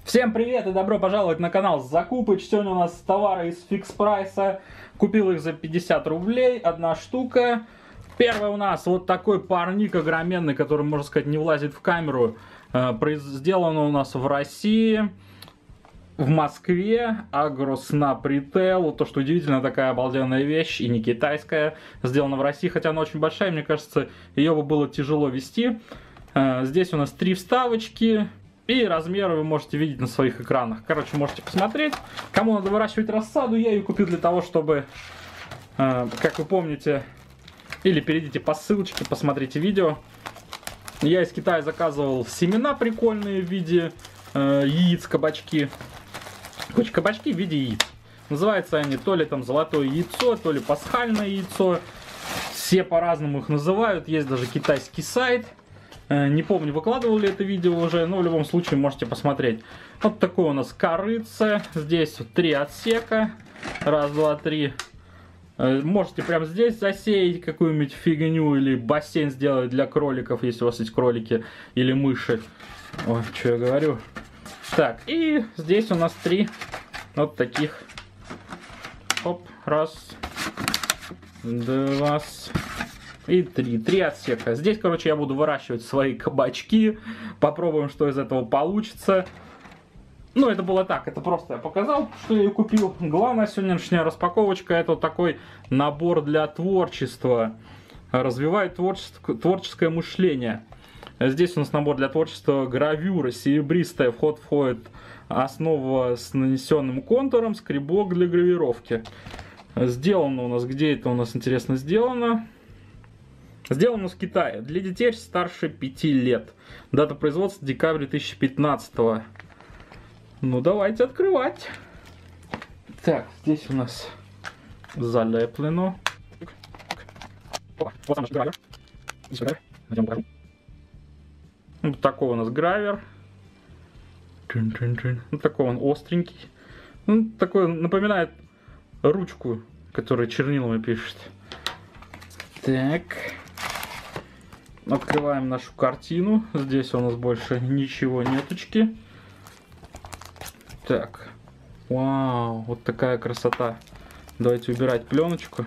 Всем привет и добро пожаловать на канал Закупыч. Сегодня у нас товары из фикс прайса. Купил их за 50 рублей, одна штука. Первый у нас вот такой парник огроменный, который, можно сказать, не влазит в камеру. Сделано у нас в России, в Москве. Агроснаб Ритейл. То, что удивительно, такая обалденная вещь и не китайская. Сделана в России, хотя она очень большая. Мне кажется, ее бы было тяжело вести. Здесь у нас 3 вставочки. И размеры вы можете видеть на своих экранах. Короче, можете посмотреть. Кому надо выращивать рассаду, я ее купил для того, чтобы, как вы помните, или перейдите по ссылочке, посмотрите видео. Я из Китая заказывал семена прикольные в виде яиц, кабачки. Короче, кабачки в виде яиц. Называются они то ли там золотое яйцо, то ли пасхальное яйцо. Все по-разному их называют. Есть даже китайский сайт. Не помню, выкладывал ли это видео уже, но в любом случае можете посмотреть. Вот такое у нас корыце. Здесь 3 отсека. Раз, два, три. Можете прямо здесь засеять какую-нибудь фигню или бассейн сделать для кроликов, если у вас есть кролики или мыши. Ой, что я говорю. Так, и здесь у нас 3 вот таких. Оп, раз, два и 3 отсека. Здесь, короче, я буду выращивать свои кабачки. Попробуем, что из этого получится. Ну, это было так. Это просто я показал, что я ее купил. Главная сегодняшняя распаковочка — это вот такой набор для творчества. Развивает творческое мышление. Здесь у нас набор для творчества: гравюра серебристая. В ход входит основа с нанесенным контуром, скребок для гравировки. Сделано у нас, где это у нас, интересно, сделано? Сделано в Китае. Для детей старше 5 лет. Дата производства декабрь 2015. Ну, давайте открывать. Так, здесь у нас залеплено. Вот сам наш гравер. Найдем, покажу. Вот такой у нас гравер. Вот такой он остренький. Ну, такой напоминает ручку, которая чернилами пишет. Так. Открываем нашу картину. Здесь у нас больше ничего неточки. Так. Вау, вот такая красота. Давайте убирать пленочку.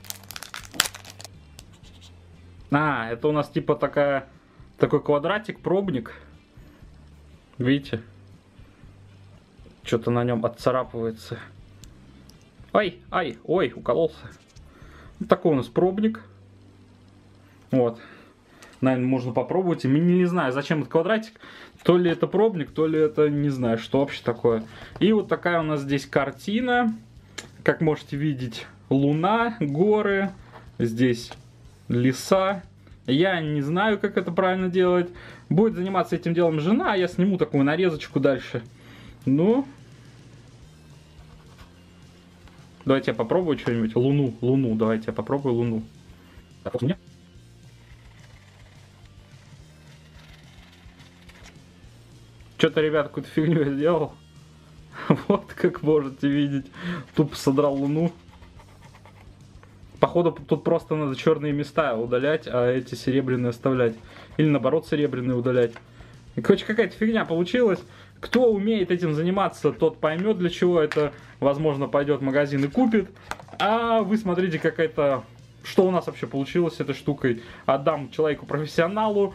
Это у нас типа такой квадратик, пробник. Видите? Что-то на нем отцарапывается. Ой, укололся. Вот такой у нас пробник. Вот. Наверное, можно попробовать. Не знаю, зачем этот квадратик. То ли это пробник, то ли это, не знаю, что вообще такое. И вот такая у нас здесь картина. Как можете видеть, луна, горы. Здесь леса. Я не знаю, как это правильно делать. Будет заниматься этим делом жена, а я сниму такую нарезочку дальше. Ну, давайте я попробую что-нибудь. Луну. Давайте я попробую луну. Так, вот у меня. Что-то, ребят, какую-то фигню я сделал. Вот, как можете видеть. Тупо содрал луну. Походу, тут просто надо черные места удалять, а эти серебряные оставлять. Или наоборот, серебряные удалять. Короче, какая-то фигня получилась. Кто умеет этим заниматься, тот поймет, для чего это. Возможно, пойдет в магазин и купит. А вы смотрите, какая-то... Что у нас вообще получилось с этой штукой. Отдам человеку-профессионалу.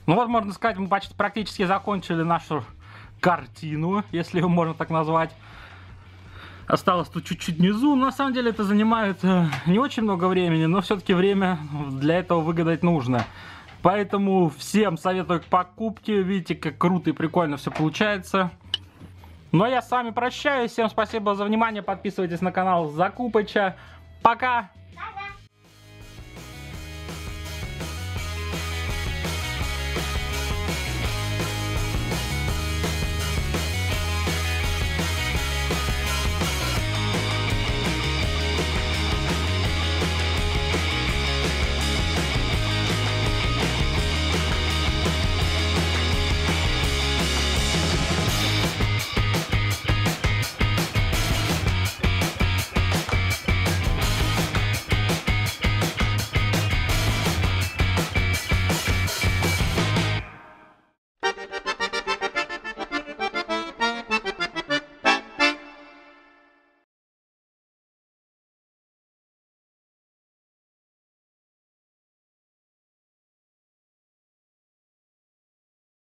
Ну вот, можно сказать, мы почти практически закончили нашу картину, если ее можно так назвать. Осталось тут чуть-чуть внизу. На самом деле это занимает не очень много времени, но все-таки время для этого выгадать нужно. Поэтому всем советую к покупке. Видите, как круто и прикольно все получается. Ну а я с вами прощаюсь. Всем спасибо за внимание. Подписывайтесь на канал Закупыча. Пока!